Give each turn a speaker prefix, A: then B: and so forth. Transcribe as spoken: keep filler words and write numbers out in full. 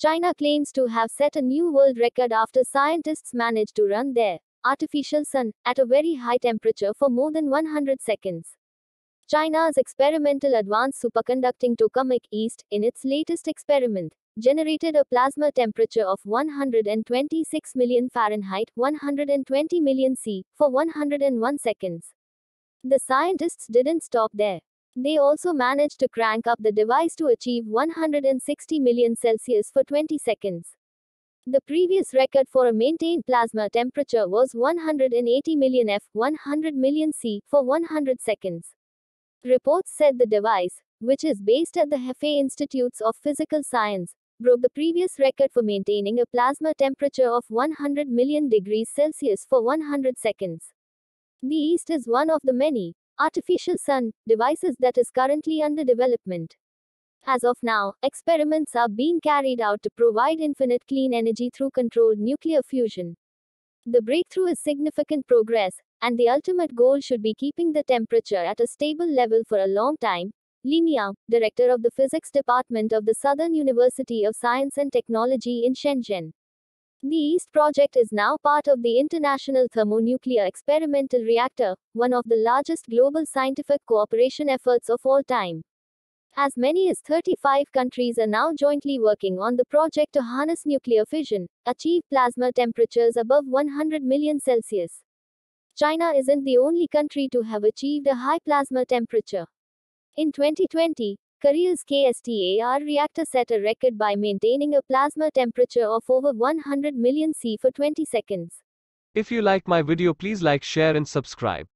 A: China claims to have set a new world record after scientists managed to run their artificial sun at a very high temperature for more than one hundred seconds. China's experimental advanced superconducting tokamak East, in its latest experiment, generated a plasma temperature of one hundred twenty-six million Fahrenheit, one hundred twenty million C, for one hundred one seconds. The scientists didn't stop there. They also managed to crank up the device to achieve one hundred sixty million Celsius for twenty seconds. The previous record for a maintained plasma temperature was one hundred eighty million F, one hundred million C, for one hundred seconds. Reports said the device, which is based at the Hefei Institutes of Physical Science, broke the previous record for maintaining a plasma temperature of one hundred million degrees Celsius for one hundred seconds. The East is one of the many artificial sun devices that is currently under development. As of now, experiments are being carried out to provide infinite clean energy through controlled nuclear fusion. The breakthrough is significant progress, and the ultimate goal should be keeping the temperature at a stable level for a long time. Li Miao, director of the physics department of the Southern University of Science and Technology in Shenzhen. The East project is now part of the International Thermonuclear Experimental Reactor, one of the largest global scientific cooperation efforts of all time. As many as thirty-five countries are now jointly working on the project to harness nuclear fission, achieve plasma temperatures above one hundred million Celsius. China isn't the only country to have achieved a high plasma temperature. In twenty twenty, Korea's K S T A R reactor set a record by maintaining a plasma temperature of over one hundred million C for twenty seconds.
B: If you like my video, please like, share and subscribe.